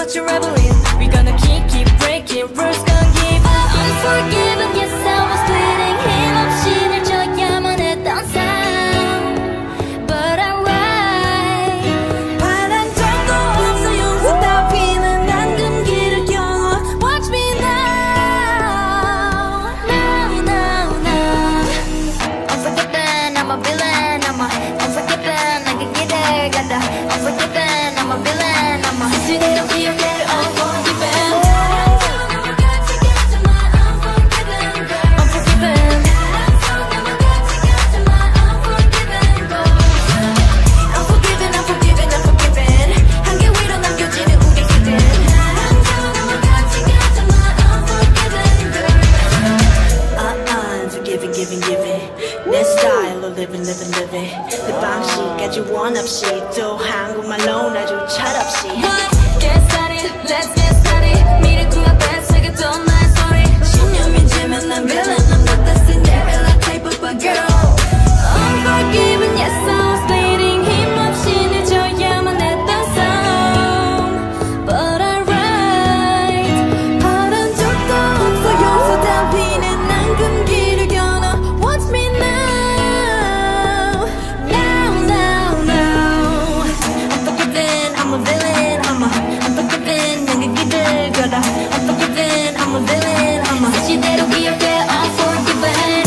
what you're reveling. We're gonna keep breaking rules, gonna keep unforgiven. Yes, I was bleeding. 힘없이 늘 져야만 했던 삶, but I'm right. 바란 적도 없어 용서 따위는 앙금기를 겨눠. Watch me now, now, now, now. Unforgiven, I'm a villain. I'm unforgiven, 난 그 길을 가다. Unforgiven, I'm a villain. I'm a 스스로 기억해를 unforgiven. 내 스타일로 living 내 방식까지 원 없이 또 한국말로 아주 철없이 Get started, let's get started. 미래 구합해 새겼던 나의 소리. 신념이 지면 난 villain. I'm not the Cinderella type of a girl. Unforgiven, yes I was bleeding. 힘없이 늘 져야만 했던 삶, but I'm right. 바란 적도 없어 용서 담비는 앙금기를 겨눠. Watch me now, now, now, now. Unforgiven, I'm a villain. I'm unforgiven, 난 그 길을 걸어. Unforgiven, I'm a villain. I'm a 시대로 기억해. Unforgiven.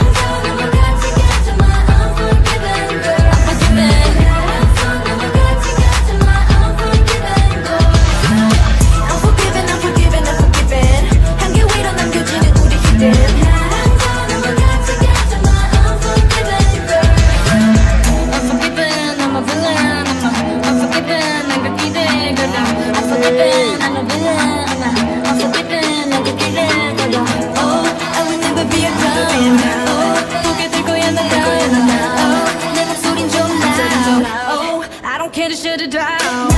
Can't shut it down.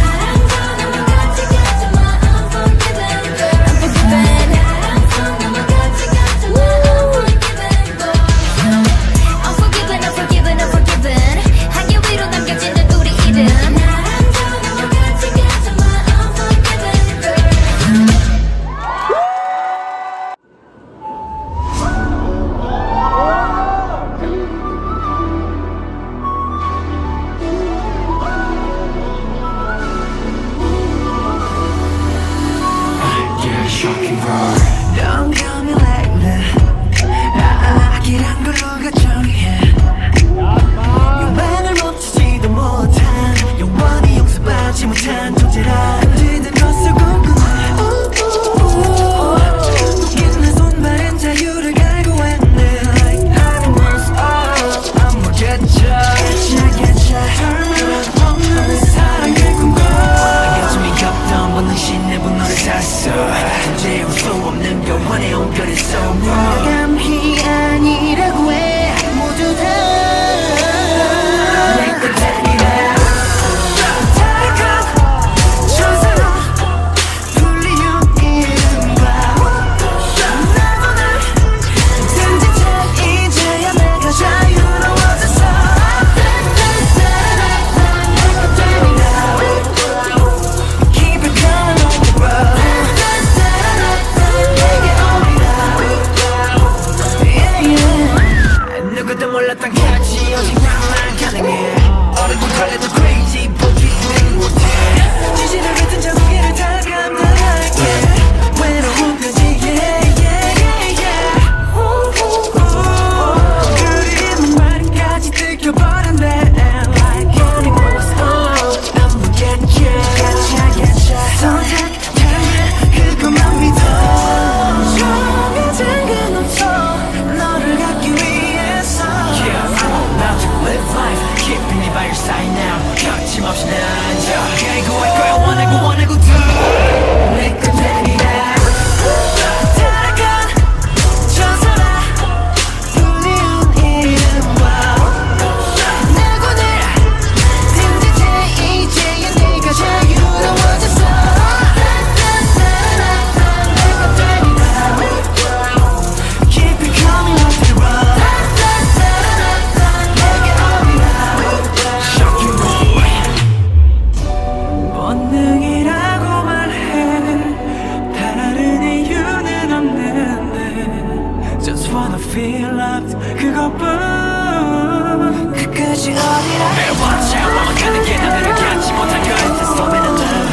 Don't call me like that. 아기란 걸로 가정해. 욕망을 멈추지도 못한 영원히 용서받지 못한 존재라. 언제든 것을 꿈꾸네. 웃긴 내 손발엔 자유를 갈구했네. Like animals up, I'm gonna get ya. 털면 없는 사랑을 꿈꿔. 요즘이 겹던 본능 신내 분노를 샀어. 존재할 수 없는 끝까지 어디라 매일 watch out 가는 게 나를 갖지 못한 걸. There's so many times